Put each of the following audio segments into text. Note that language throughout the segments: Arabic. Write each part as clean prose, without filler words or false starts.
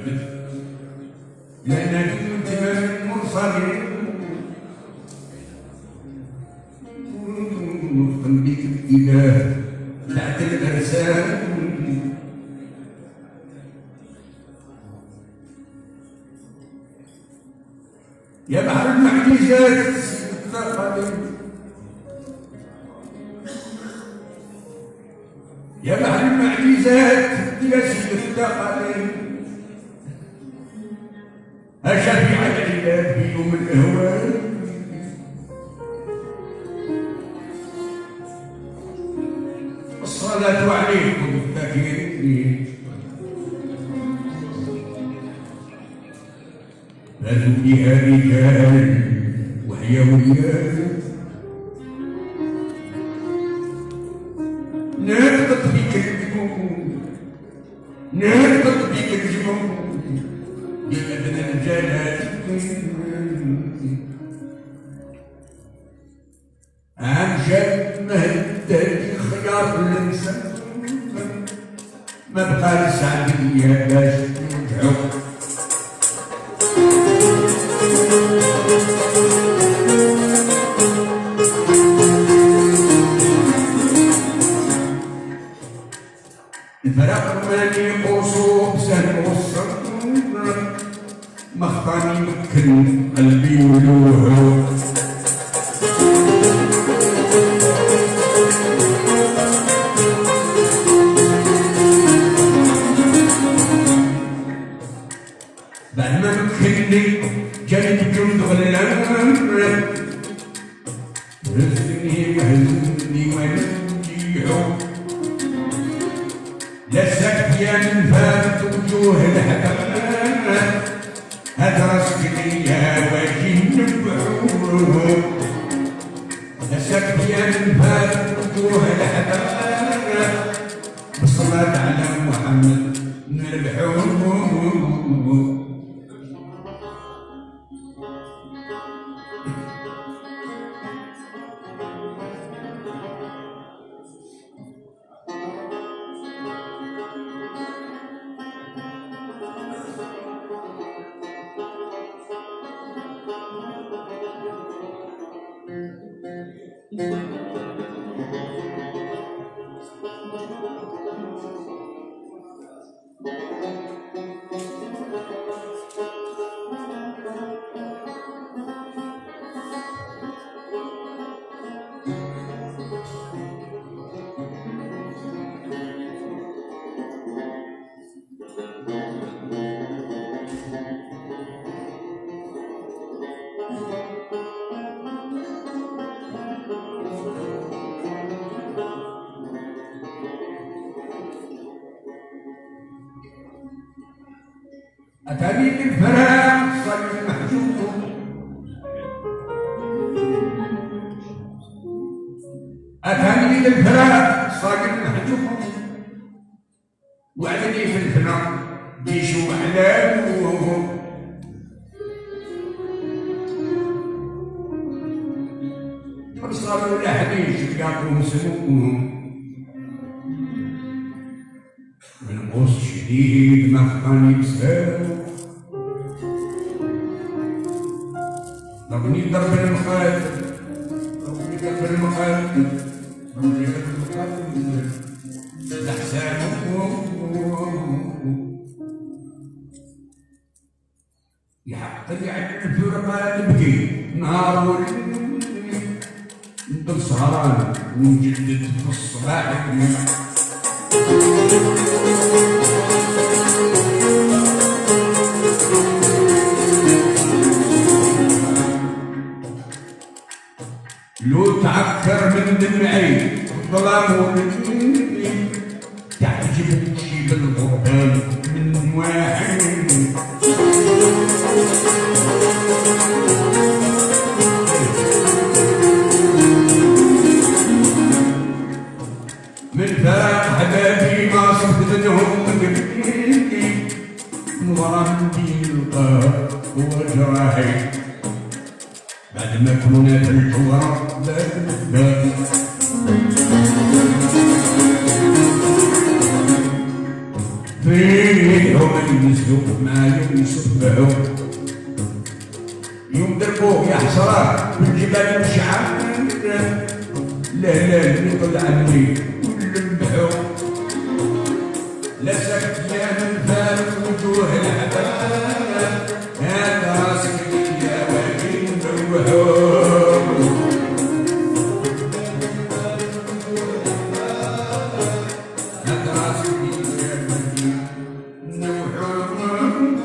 لأن الإمام المرسلين وفقا بك الإله بعد الأرسال يا بحر المعجزات يا بحر المعجزات يا سيد الثقلين أشفيع العباد في يوم الأهوال الصلاة عليكم الذاكرين فازوا بها رجال وهي وليان ناطق بك الجنون ناطق بك الجنون بأدنى الجلال عن جد مهدد خيار الإنسان ما بقى السعدية باش نرجعو الفرق ماني قصوب سهل وصل مخطاني مكن قلبي ولوهو بعد ما مكني جاني بجند غلام هزني وهزني ونجيعو لسك يا من فات وجوه الحكام هدرس ليا واجي نبعوه لسك يا من فات وجوه الحكام بالصلاة على محمد نربحوه أتاني بالفراق صار المحجوب أتاني بالفراق صار المحجوب وعدني في الفناء جيش وأحلام صاروا لحني شقاقهم سموهم من قوس شديد مخاني بسام ضربني ضرب المخالف ضربني ضرب المخالف ضربني ضرب المخالف لحسانهم يحق يعد الفرقات تبكي نهار وليل نضل سهران ونجدد في الصباح لو تعكر من دمعي الظلام والنيل تعجب تجيب الغربان من واحد من فراق حبابي ما صفت منهم قبلي مرامي القهر وجراحي بعد ما كنا في الحوار لا فيه يوم ينزلوا معايا ويسبحوا يوم دربوه يا حسرات بالجبال مشعل لا لا اللي طلع عني ولمحوا لا سكت يا من فارق وجوه العباد هذا راسك يا وين نروحوا هذا راسك يا وين نروحوا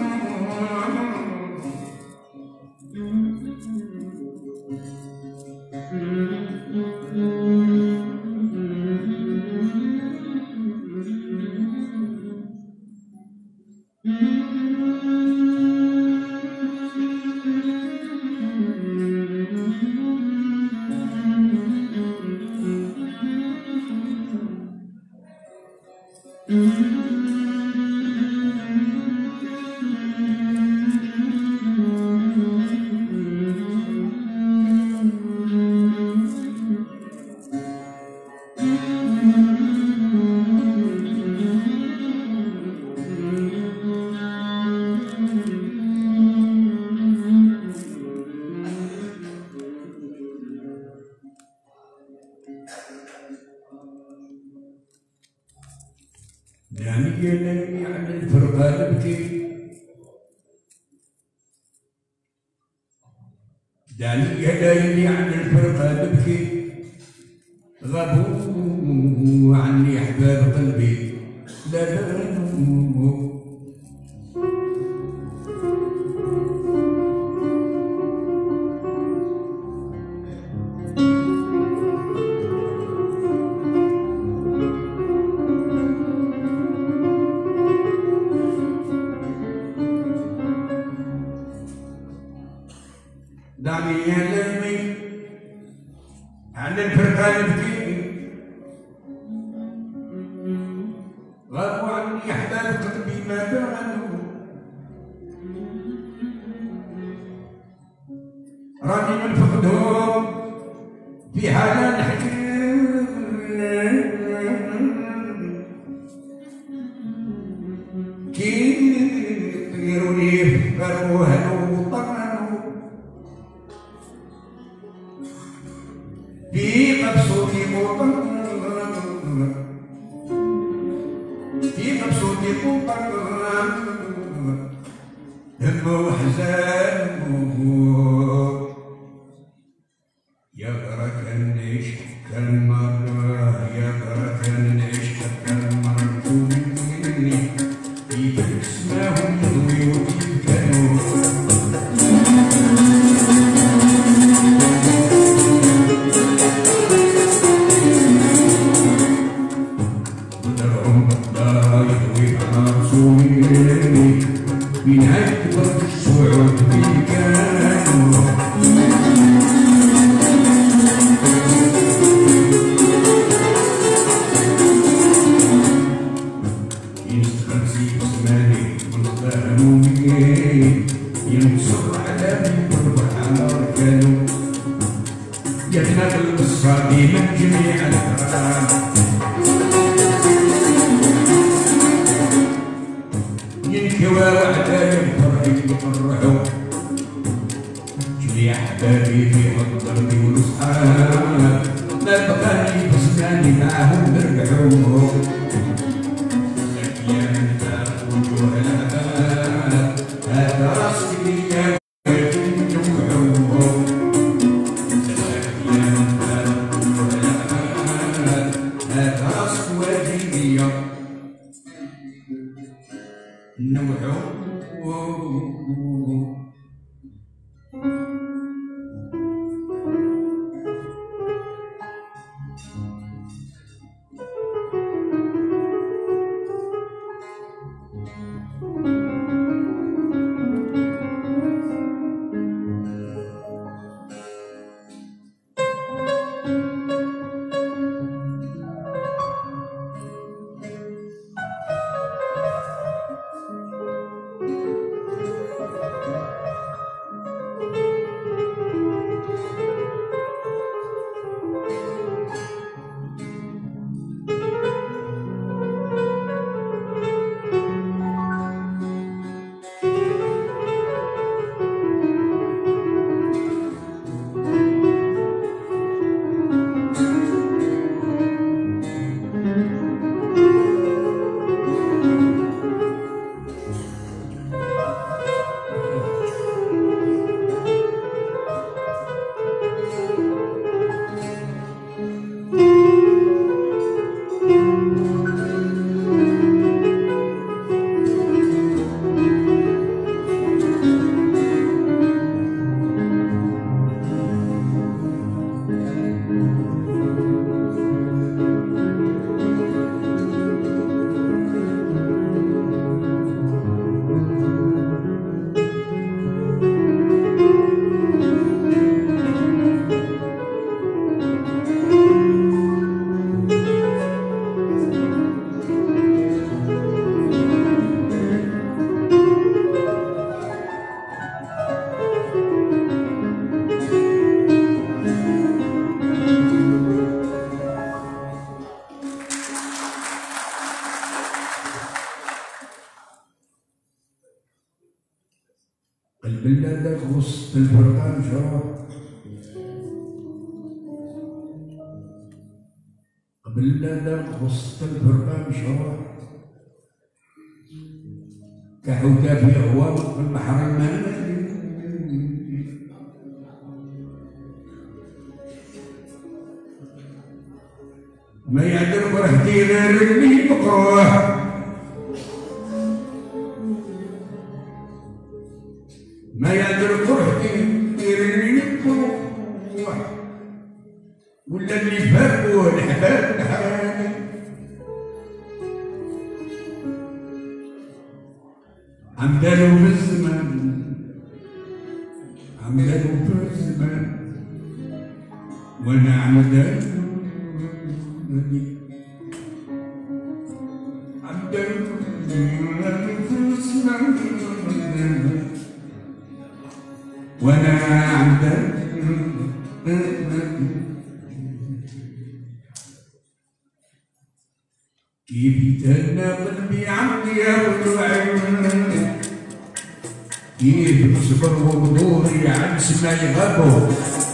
دعني يا ليلي على الفرقة نبكي دعني يا ليلي على الفرقة نبكي غابوا عني أحباب قلبي لا لا دعني يا ليلي على الفرقة نبكي غابوا عني أحباب قلبي ما كانوا راني من فقدهم في حالة نحكي كي يطيروني فكروا هلو وطرنوا في مبسوطي مطر في مبسوطي مطر هم وحزان يا غرك النيش كالمرة يا غرك النيش كالمرة مني كيف اسمهم ويوكيف كانوا بنهاية وقت الصعود بالكانوا يستخلصي بسماني ونتفاهموا مني ينصر على من تروح على ركانه يتنقل بالصادي من جميع الأطراف ينكوى وعدايا الفرح يفرحوا جميع أحبابي في حضن قلبي والأصحاب ما بقاني بسناني معاهم نربحوا يا من فارق وجوه العباد هذا راسك يا وين نروحوا يا من فارق وجوه العباد هذا راسك واجبي نوحوا قلب اللذة وسط الفرقة مشروع قلب اللذة وسط الفرقة مشروع كحوتة في عوام في البحر المالي ما يعدل فرحتي غير اللي مكروه ما يعدل فرحتي غير اللي مكروه ولا اللي فاقوا الحباب الحرامي عمدانو في الزمان عمدانو في الزمان وانا عمدانو وانا عمدان كيف يتهنى قلبي عمي يا العين كيف يصبر وبدوري عن سماي غابه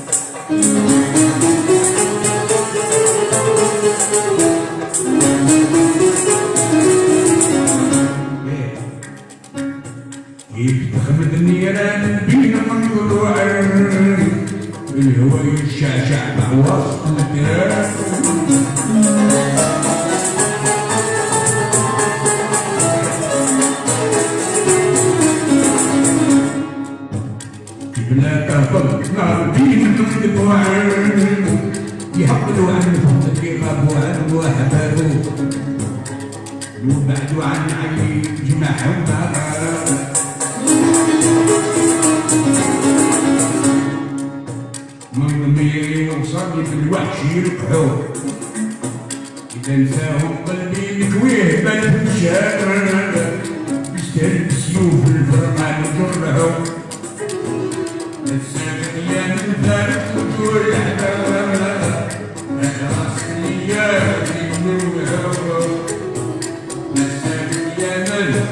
كيف تخمد النيران بين منظور وعين الهوى يشعشع مع وسط التراب لا تهبط نار بين تكذب وعين يحقدوا عن الفضل اللي غابوا عنه وأحبابه وبعدوا عن علي جمعهم من ضميري وصلي في الوحش يركحوه إذا نساهم قلبي مكويه بل في الشارع يستهل بسيوف الفرقان وجرحوه السنة يا من فارق وطول الحباب أنا راسي يا من الهوى السنة يا من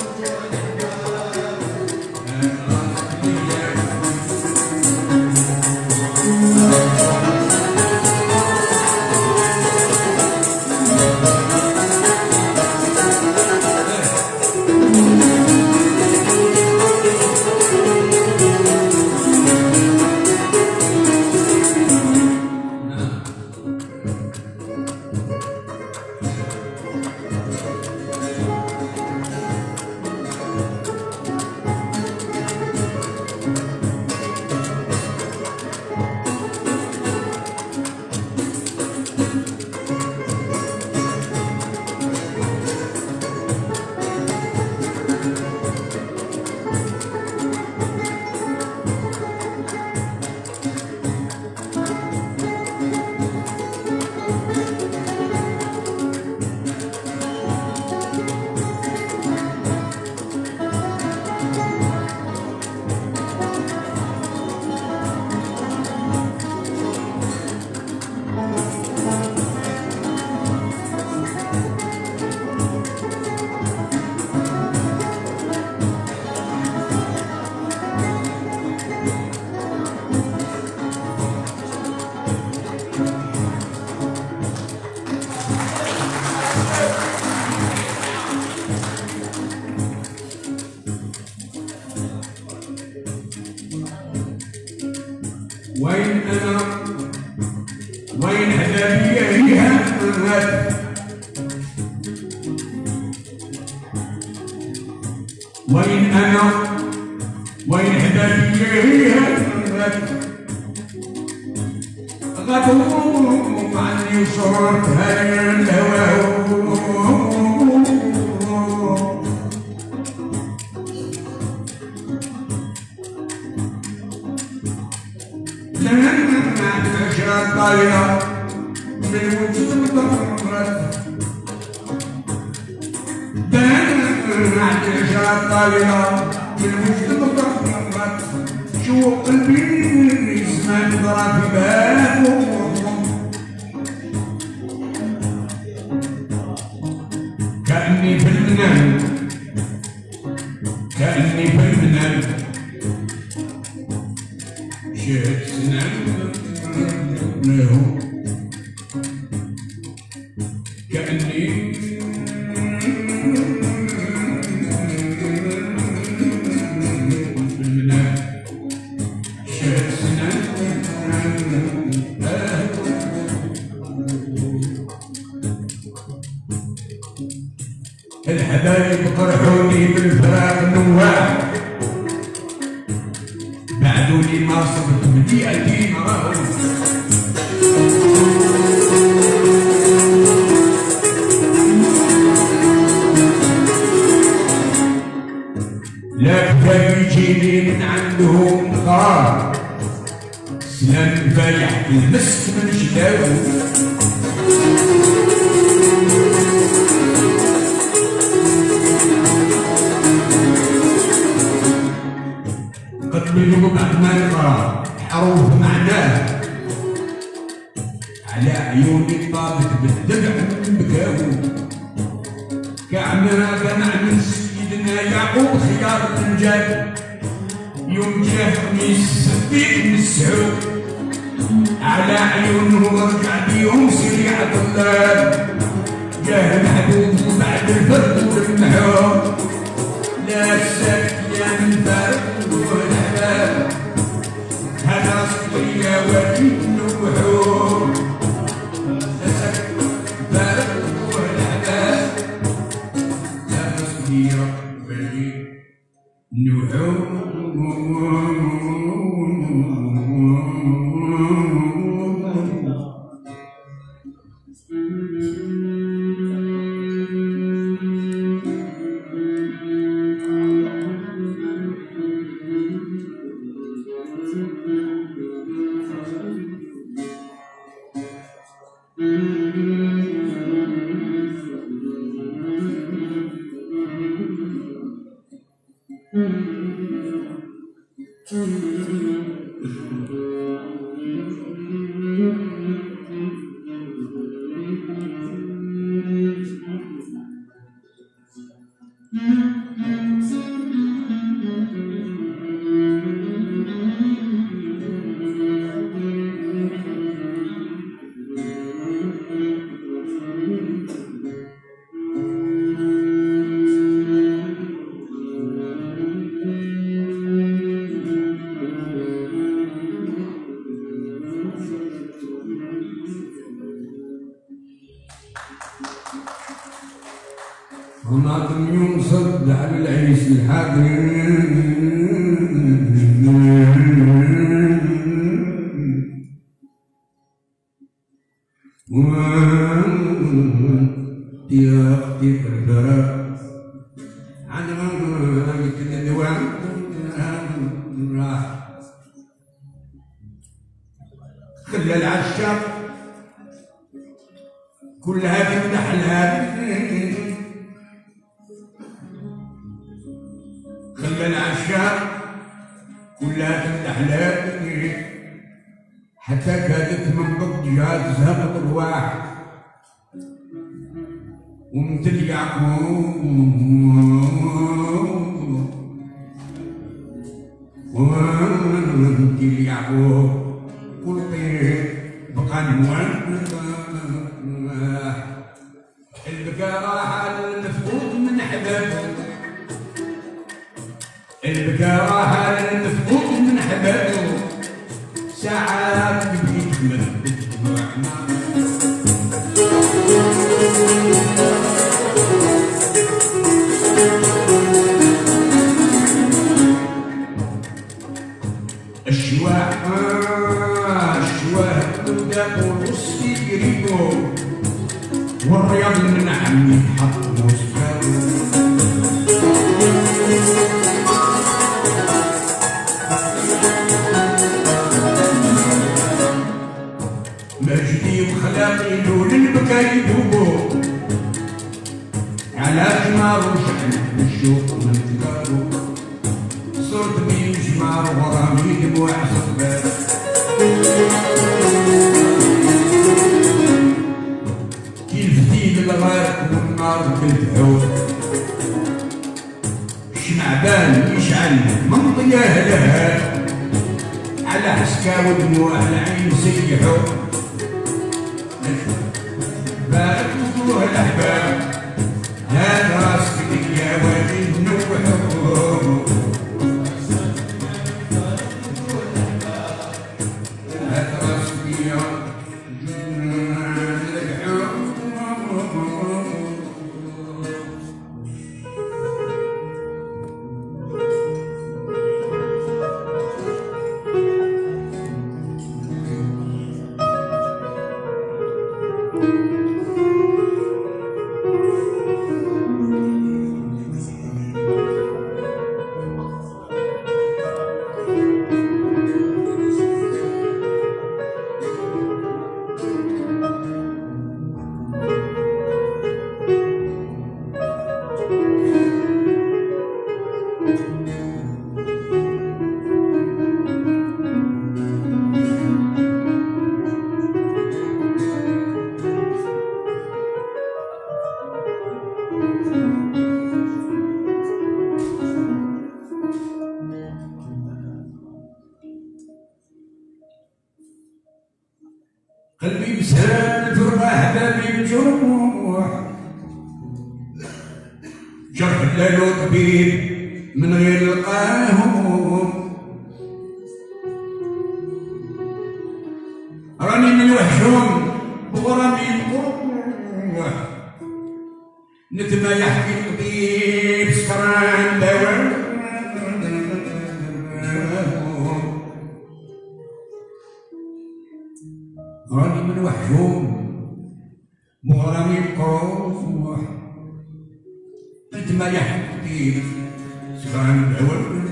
وين أنا وين حبابي هيها وين أنا وين حبابي هيها غابوا عني وصرت هاي الهوى طايرة من وجود ضرت دمعت الجرى طايرة من وجود ضرت شو قلبي زمان ضرب في بابه كأني في المنام كأني في المنام شهد سنان لهم كأني بالمنام شهد سنان الحبايب قرحوني بالفراق النواح بعدوني ما صبت بديئتي مراهم لا كتاب يجيني من عندهم قرار سلام فايح المسك من شداوه قتلوا بعد ما يقرا حروف معناه على عيوني طابت بالدمع بكاو كعنا كان سيدنا يعقوب خيار الرجال يوم جاه خميس الصديق مسعود على عيونهم رجع بيهم سريع الطلاب جاه محبوب بعد الفرد والمحور لا شك يا من فرد والحباب هذا صدري يا ولي الوحور لا شك فرد والحباب هذا صدري يا ولي الوحور وناظم ينصد على العيش الحاضر يا اختي في الفراق انا قلت الدوام راح خلى العشاق كلها تمدحلها خلى العشاق كلها تمدحلها حتى كادت من ضد جهاد زهقت الواحد ومثل يعقوب ومثل يعقوب كل طير بقى نوان البكا راح المفقود من حبابه البكا راح المفقود من حبابه ساعات بديت من الشواح قدام ونص يقريبو والرياض من عمي يتحط موسكاو مجدي وخلاقي دول البكا يدوبو على جمار وشحن بالشوق من تقارو صرت بين جمار ورامي دموع صبات الغرق والنار بالعود شمعبان يشعل من ضياه لها على حسكا ودموع العين سيحوا باركوا الأحباب هاد راسك يا ولي نوحوا هاد راسك يا قلبي مسهل تربى احبابي بجروح جرح لالو طبيب من غير القاهم راني من وحشهم بغرامي القروح ندم يحكي الطبيب سكران دواء راني من وحشهم مغرمي القروح انت ما يحكي سكران دواء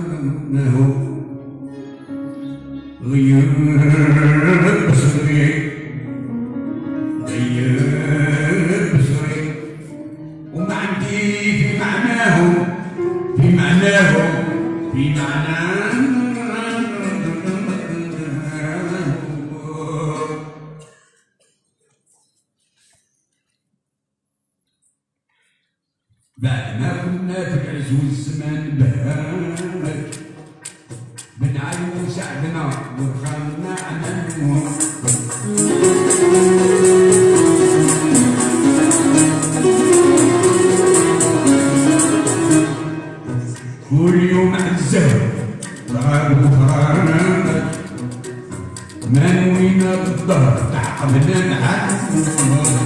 غير بصري غير بصري وما عندي في معناهم في معناهم في معناه بعد ما كنا في العز والزمان بهاك بنعلمو سعدنا ورخامنا عملهم كل يوم عزه رغب وخرانك ما نوينا بالظهر تعقبنا نعلمهم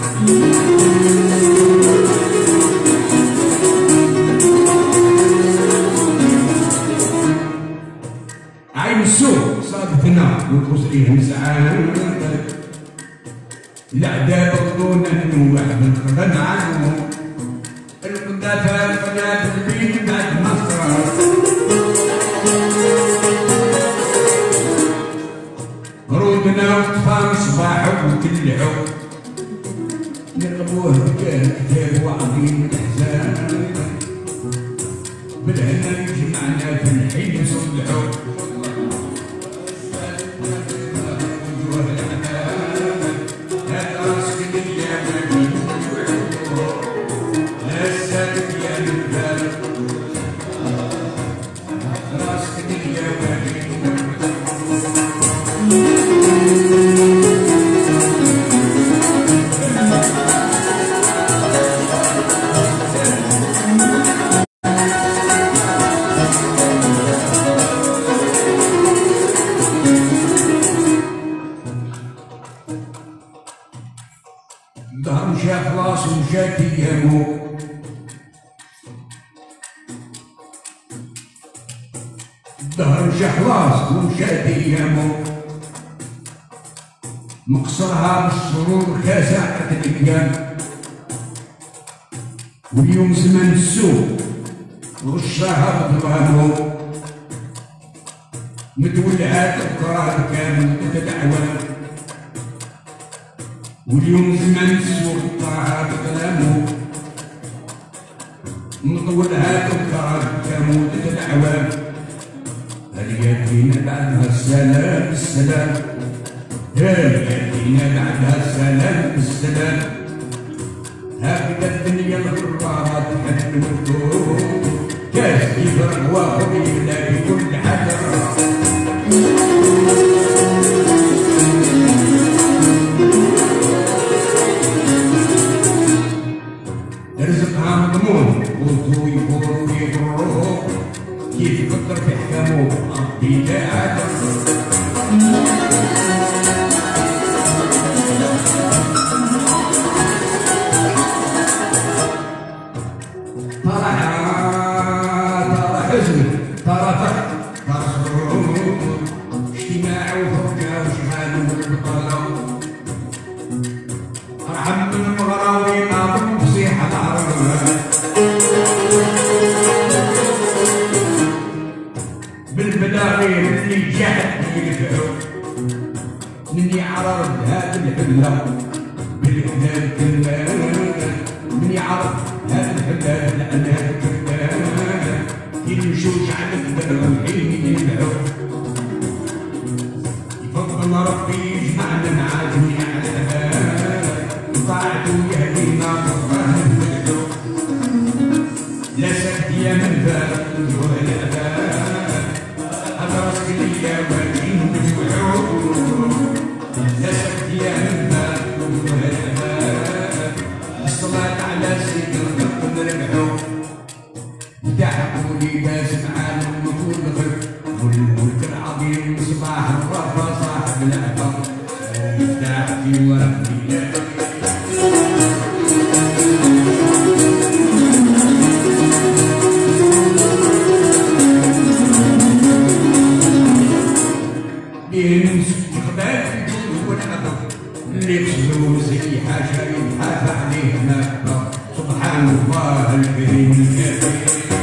السوق صادفنا والقصرين سعادة الأعداء بطلونا نوح بالقرن عنهم القذافة القناة البين بعد مصر رودنا وطفان صباحو وتلعو نرغبوه بكان كتاب وعظيم الأحزان بالهنا يجمعنا في الحين صلحو الظهر مشى خلاص ومشات ايامو الظهر مشى خلاص ومشات ايامو مقصرها بالسرور خاسعة الايام واليوم زمان السوق غشاها بظلامو متولعات القرار كامل تتدعوى واليوم زمان السوق طاعة بكلامه مطول هاك الكرار كامو تتدعوى هل يأتينا بعدها السلام بالسلام هل يأتينا بعدها السلام بالسلام هكذا الدنيا الغرارات تحل الدور كاس يفرق وخذ يبدا بكل حجر كيف فكر في حكامه ربي تعالى. ترى حزن، ترى فرح، ترى سرور، اجتماع وفرقة وشحال والبطالة. ارحم من المغراوي ناظم فصيح العرب. بالبلاغي اللي جحد يدفعو مني عرض هذا الحلة بالحلال كلان. مني عرض هذا الحلال لعنات كلان. يمشوش على الدرب الحين يدفعو. يفضل ربي يجمعنا مع جميع الأهل. طاعته يهدينا بالظهر نفدعو. لا سكت يا من فات وجوه الأذان. أدرس ليا وجين بوعود. لا سكت يا من فات وجوه الأذان. الصلاة على سيد الخلق نربحو. ضحكوا لي باسم عالم وطول الخلق. والملك العظيم صباح الرفا صاحب العطا. يفتح في ورقي اللي بسلو زي حاجة يبحث عليه نكبر. سبحان الله الكريم الكريم.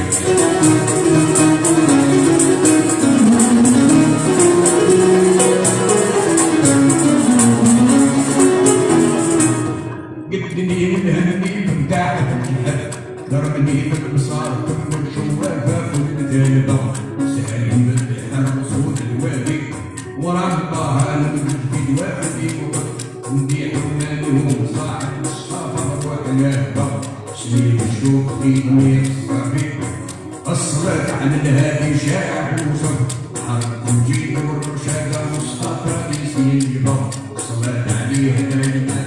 قدني الهني بمتاع الجهد. ضربني بالبصار كل شوافة كل ذنبة. سالم بالبحر وصول الوادي. وراه الله المجد وافدي. ندير مالهم صاحب الصفا وحلافة. سنين الشوق في ضمير الصبي. الصلاة على الهادي شاع وصف. حرب الجيل والرشادة مصطفى يسير يبا. الصلاة عليه دائما.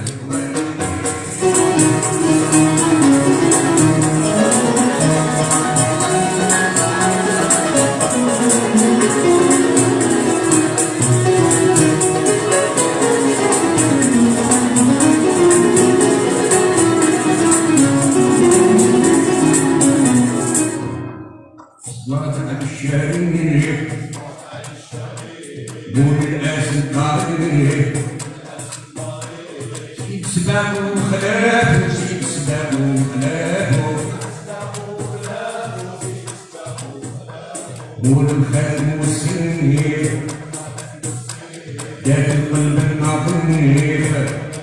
وضع الشريف دون الاسد قادر. سيب سبابه وخلافه. سيب سبابه وخلافه. دون الخادم والسنيف. داخل قلب النظيف.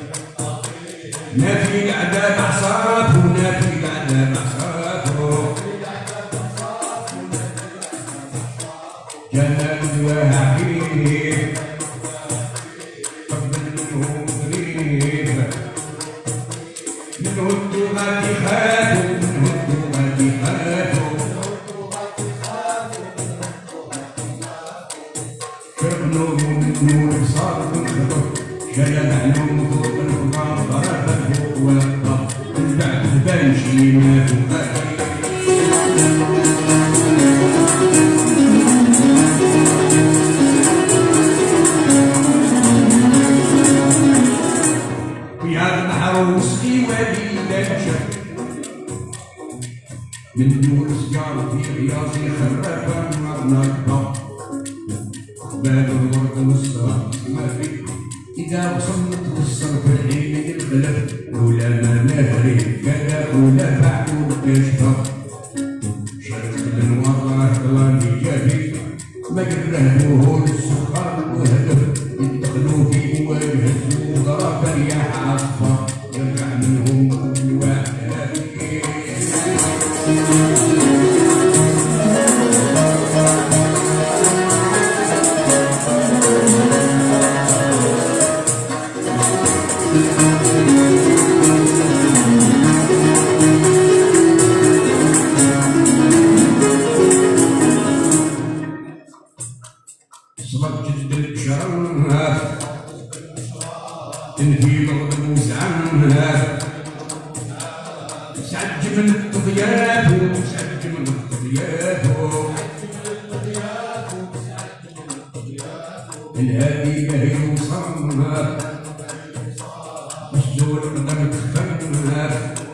نافي العذاب عصابه. نافي العذاب عصابه. جمال وحبيب. قبل منه قريب. منه التوبة خافوا. منه التوبة خافوا. كرنوا من نور صار الخطر. جلب عنهم فوق الخضار. ضرب فوق وقف. من بعد البنشي ما تقاتل. من دون سجارة في رياضي خرافة نرضى. باب الورد والصراط ما في. إذا وصلت بالصرف الحين الخلف. ولا ما نهري كذا ولا بعد كشفة. شرط الوراه ظلامي جابي. ما كرهوه السخار وهدف. يدخلوا في ويهزوا ضرب الرياح عصفة. يرجع منهم كل واحد. صبت جد البشرة. تنفي بغض وزعمها. سعد من الطغيات. سعد من الطغيات. الهادي باهي وصلنا الزول قدر تخفلنا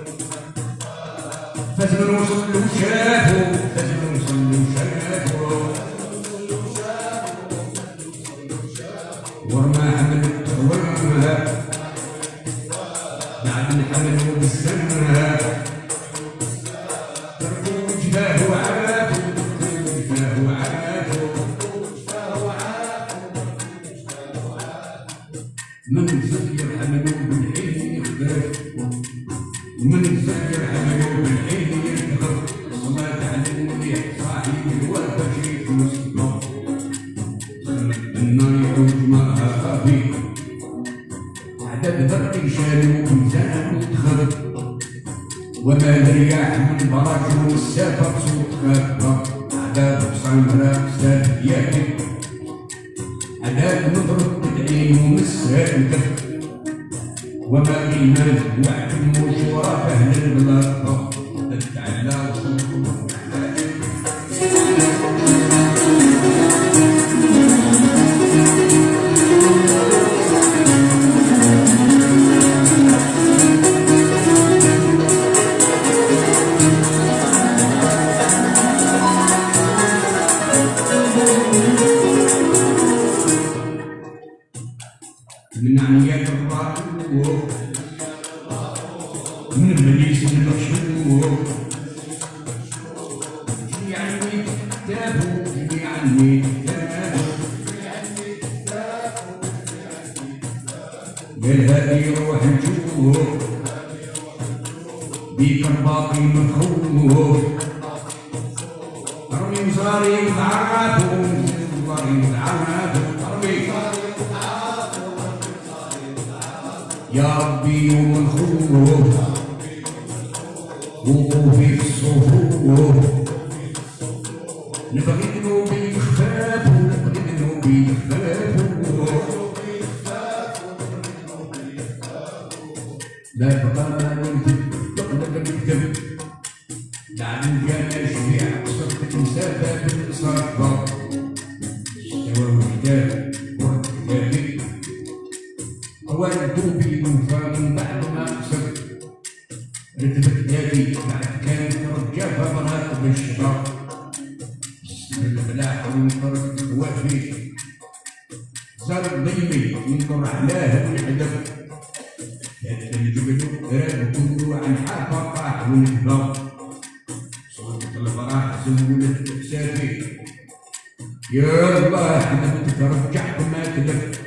فاز من وصل وشافو فاز من وصل وشافو ورما حمل تخولنا بعد الحمل وبالسنة تركوا وجهه وعافو وجهه وعافو من زير حمله بالحين يخدر ومن زير حمله بالحين يخدر الصلاة على النبي صاحب الوفا شريك مسلم النار يعود معها خافي عدد برقي شالوا ميزان وتخرب وما الرياح من برج والسافر صوت خافة عذاب صنعاء ساد ياكل عذاب نضرب بالعين ومسها وما الإيمان وعد المشورة أهل البلاط تتعلى من عنيات الراحو من المليس من الرشو جي عني كتابو جي عني كتابو قال هادي روح نشوفو بيك الباقي مخوف رمي وزاري وتعرفو وزاري وتعرفو رمي يا ربي ومن خوف وقوفي في الصفوف نبغي ذنوبي يخفاف نبغي ذنوبي يخفاف لا بقى ما نكتب تقدر نكتب بعد كان شبيع قصرت مسافة بالإصابة استوى وحدات وحداتي ولدوا بي من بعد ما قصرت رتبت هادي بعد كانت رجافة مراتب الشباب الفلاح ونطرد خوافي زار ضيمي ينظر علاه والعدب هذا الجبل راد كله عن حافة طاح ونكبر صوت الفراح زولت حسابي يا الله حمدت رجعت ما كذبت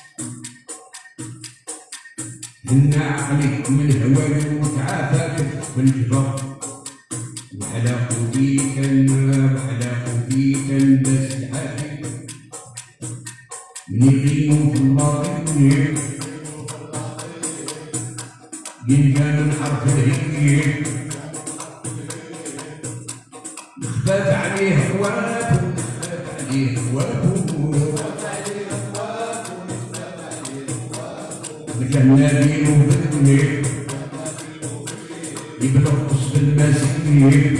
إن عقلك من الهوى وتعافى في الجبر وعلى قوتيك وعلى قوتيك البس الحافي من يقيموا في الباطن ينجان الحرف الهيك خفات عليه هواته خفات عليه هواته الجنابي وبدني يبلغ قصد المسير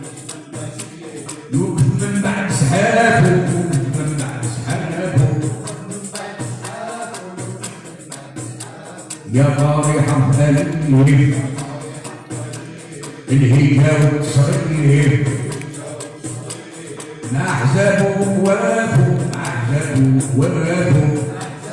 يوقف من بعد سحابه من بعد سحابه يا طارحة قلبي الهيجة والتصريف مع أحزابه ووافه مع أحزابه ووافه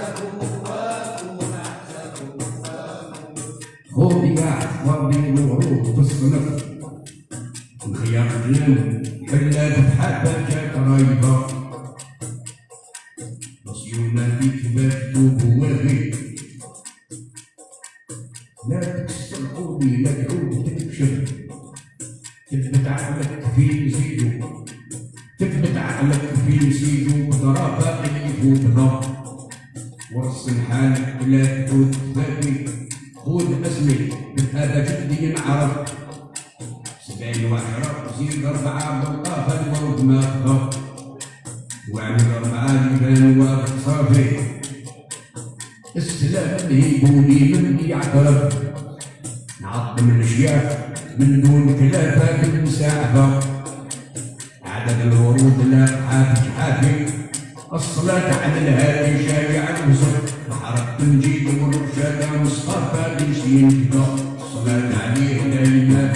خوضي يا حفاظي الورود بالصنف الخيار الجنان حلات بحبة قريبة وصيونا بيك باتوب ووافي لا تكسر قولي لا تعود تكشف تثبت عقلك في نسيجه تثبت عقلك في نسيجه وضرابة اللي فوق ورسم حالك لا تعود تفاتي خذ اسمي هذا جدي ينعرف 70 وعشرة زيد 4 بالطافة الورد ما خف وعمل 4 جبال واقف صافي السلام يقولي مني يعترف نعظم الاشياء من دون كلافة بالمساعفة عدد الورود لا حافي حافي الصلاة على الهادي شايع الوصل حركت نجيب ورشادة مصطفى بيسين كذا الصلاة عليه دايما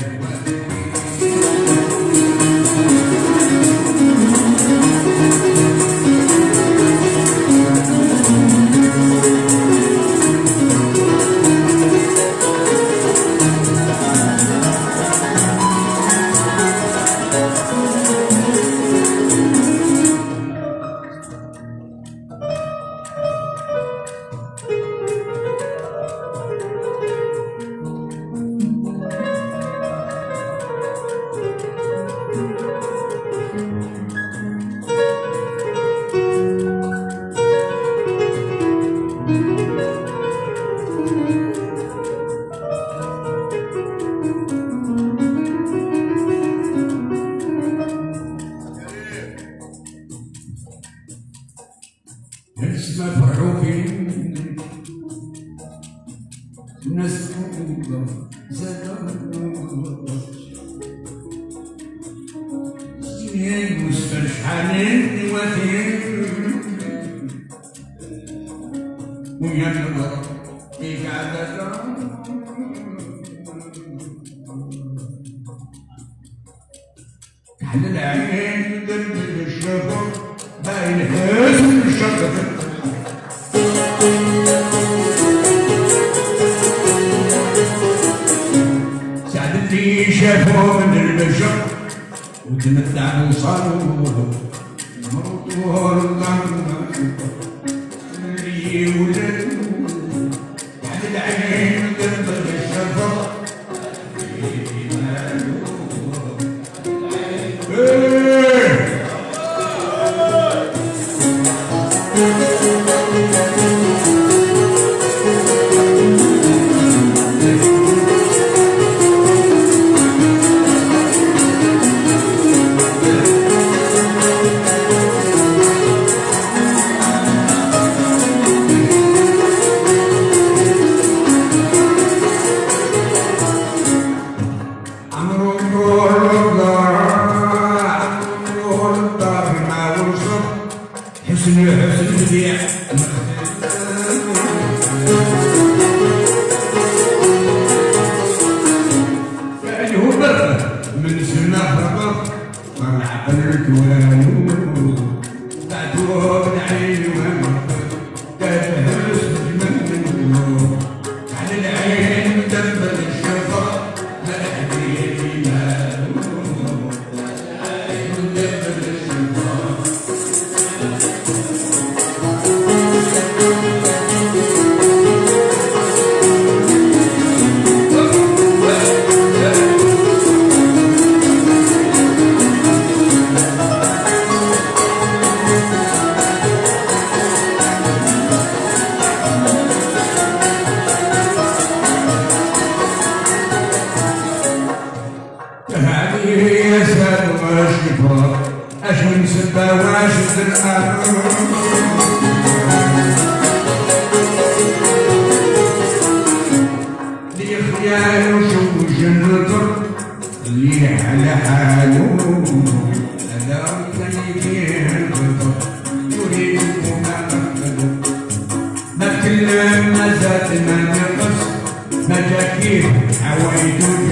اسمه فرحوكي الناس زين مستشحنين وثير وينظر في قعدته على العين دلدل الشفر باين حزن الشفر سعد اللي شافوا من البشر وتمتع بوصاله مرطوه الغمر اللي ولد على العين دلدل الشفر حسن بديع يعني هو برا من سنة فرقة طلع بالكوان بعدو بالعين كتهرس من على العين دبل الشفا ملحبيبي مالو دبل الشفا هذه يسأل واشفى اش من سبة واش الأرض لي خيال وشوش النطر اللي على حاله هذا كيفيه الخطر يريد ما نقبله ما كلم ما زاد ما نقص ما جا كيف عوايده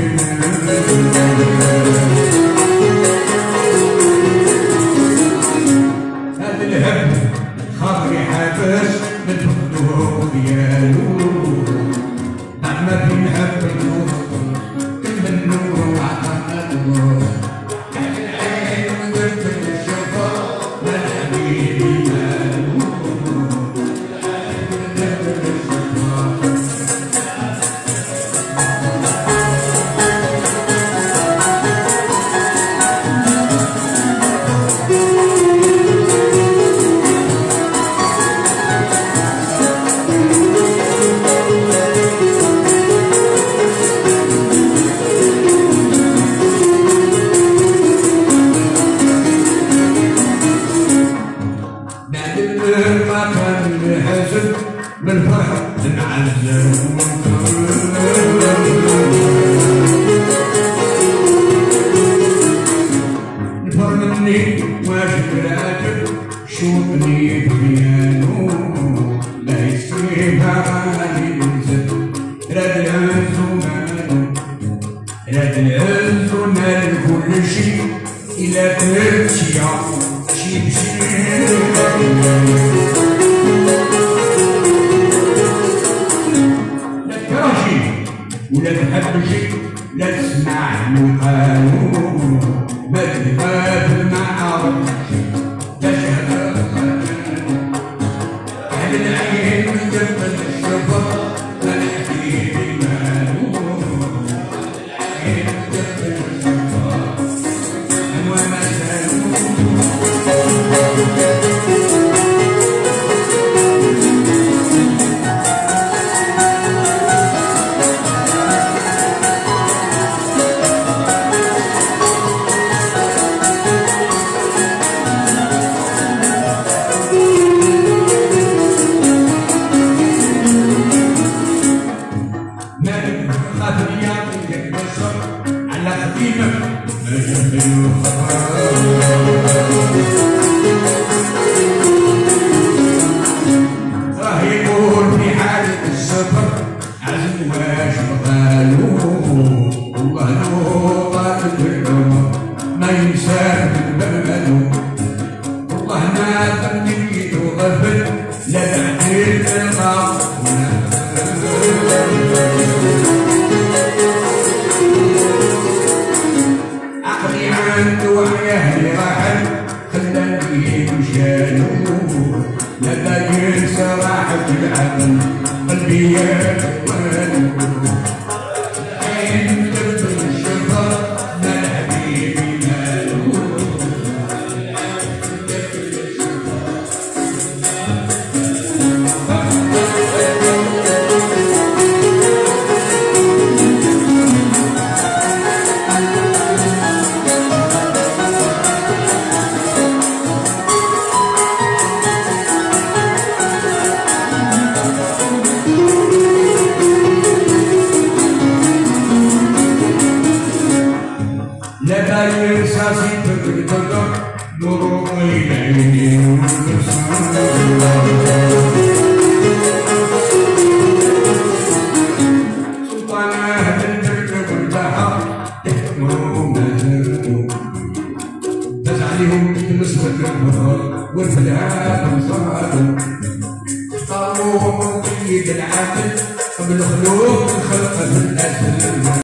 هذا الهم خاطري حابس من فقده ديالو ما بينحب النور كل النور وعطانا النور على العين ودرت الشفا والحبيبي مالو على العين ودرت الشفا واش مراتب شوفني بخيانو لا يسيبها غادي ننزل راد العز ومالو راد العز ومال كل شي إلا درتي شي بشي لا تكرهشي ولا تحبشي لا تسمع يقالو ما تباب ما عرفتش تشهد أهل العين من جنب الشفر ما الحبيب مالو العين من جنب الشفر أنوى ما سالو على خديمك ما جنبي راه يقول في حالة السفر عزم واش بغالو والله لو طالب العمر ما ينساه من بلدو والله ما تمنيت وغفل لا تعديل الغاب وعياه اللي راحل خلاني مشانو لا باين صراحة العقل قلبي والو عين قلب الشفر ما الحبيب مالو لا باين رصاصي تقدر نور عيني والبصر سلطان أهل البرد والبحر يحكموا مزرعوا داس عليهم نسبة البحر والفلاح صاروا اختاروهم قيد العدل قبل خلوق الخلق في الأسر